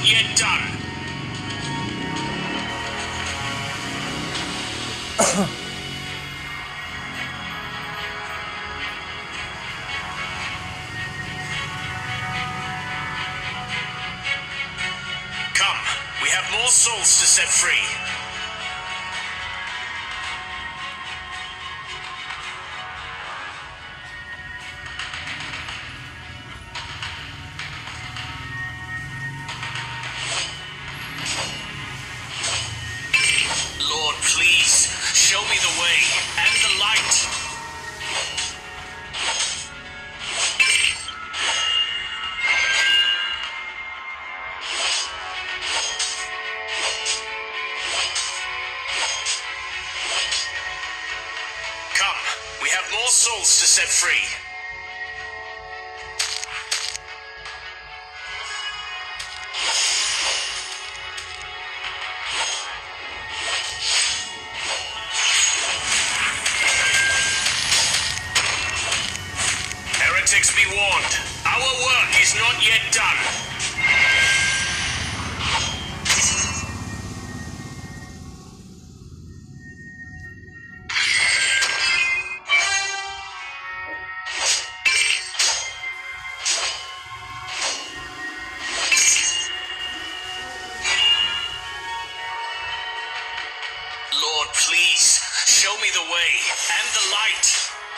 yet done. Come, we have more souls to set free. Lord, please, show me the way and the light. Come, we have more souls to set free. Heretics, be warned. Our work is not yet done. Lord, please, show me the way and the light.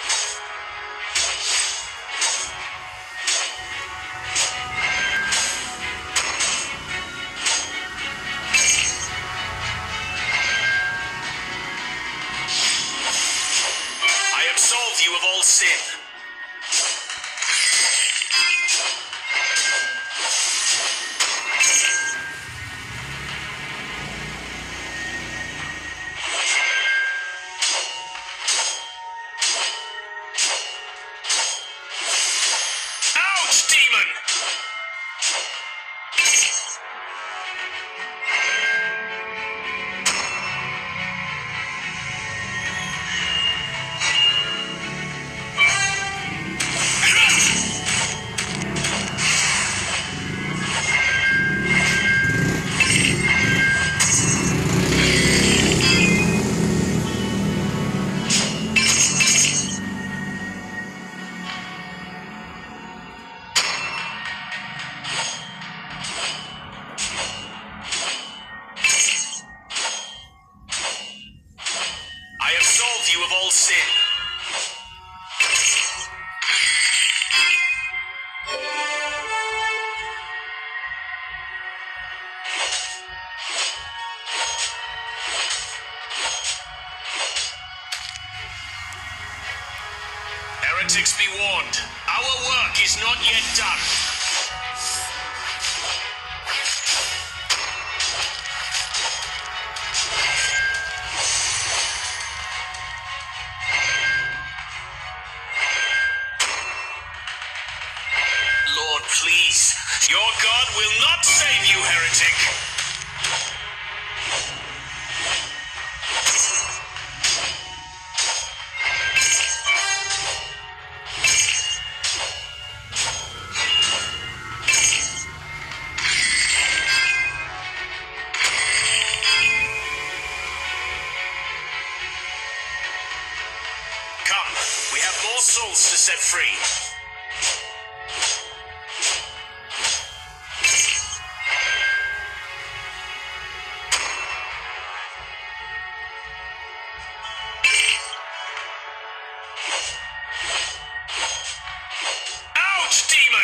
I absolve you of all sin. Ouch, demon! I absolve you of all sin. Heretics, be warned. Our work is not yet done. Lord, please, your God will not save you, heretic. Come, we have more souls to set free. Ouch, demon!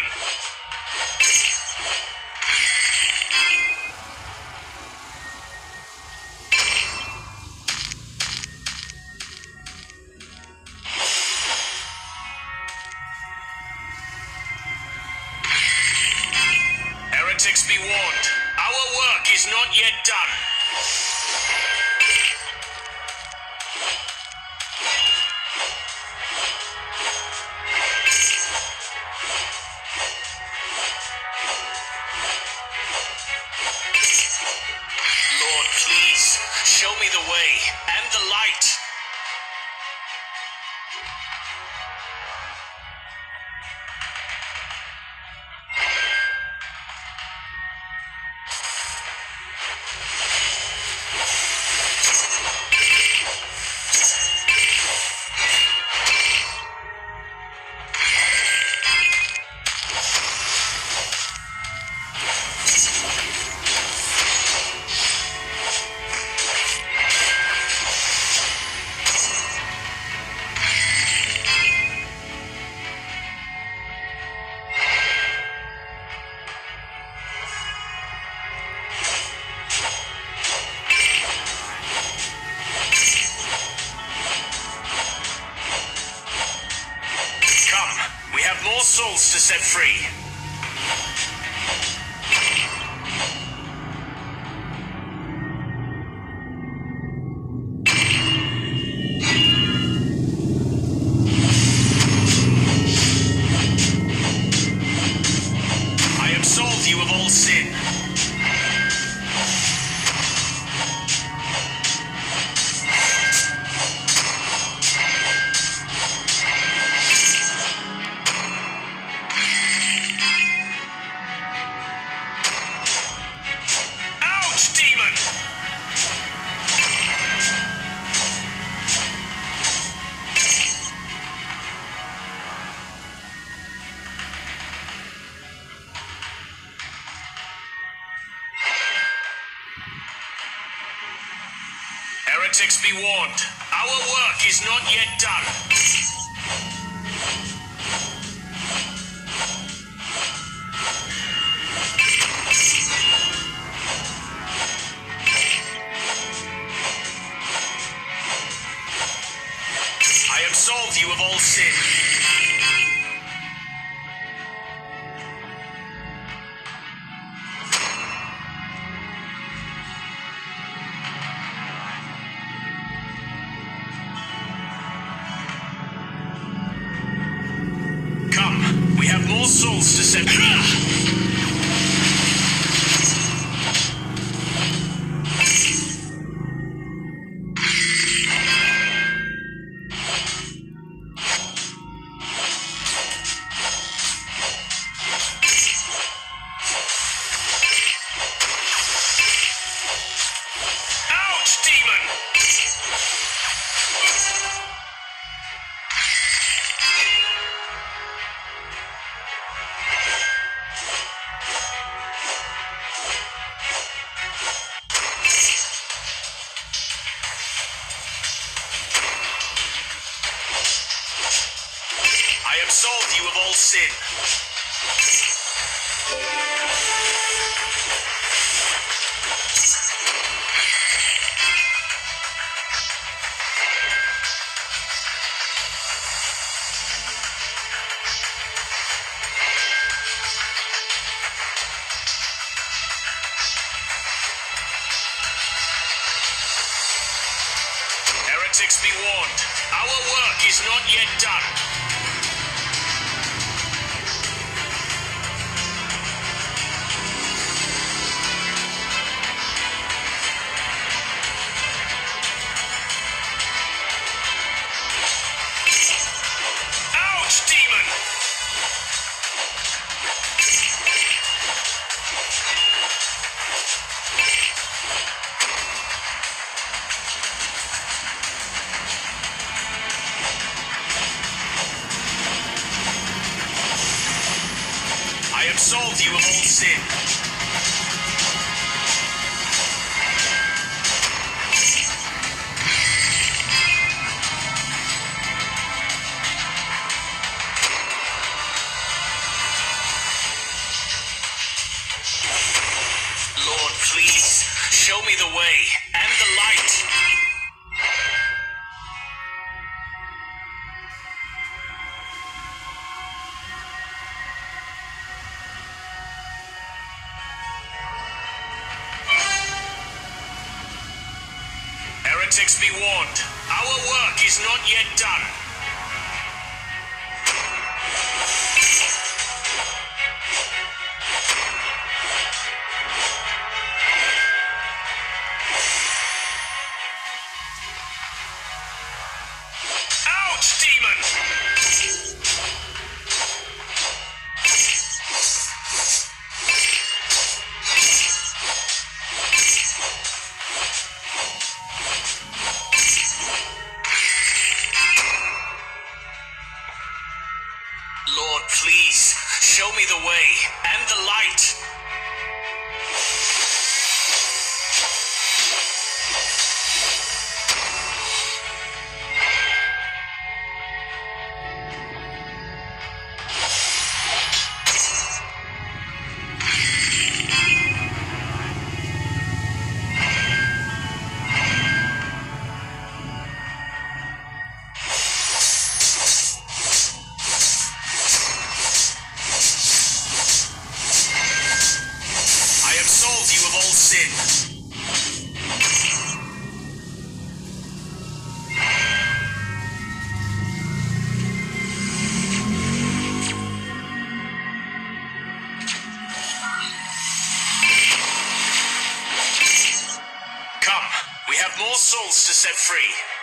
Heretics, be warned. Our work is not yet done. Lord, please, show me the way and the light. souls to set free. I absolve you of all sin. Heretics, be warned. Our work is not yet done. I absolve you of all sin. We have more souls to set free. Ouch, demon! I absolve you of all sin. Heretics, be warned. Our work is not yet done. Ouch, demon! I absolve you of all sin. Lord, please, show me the way and the light. Heretics, be warned. Our work is not yet done. Ouch, demon! sin. Come, we have more souls to set free.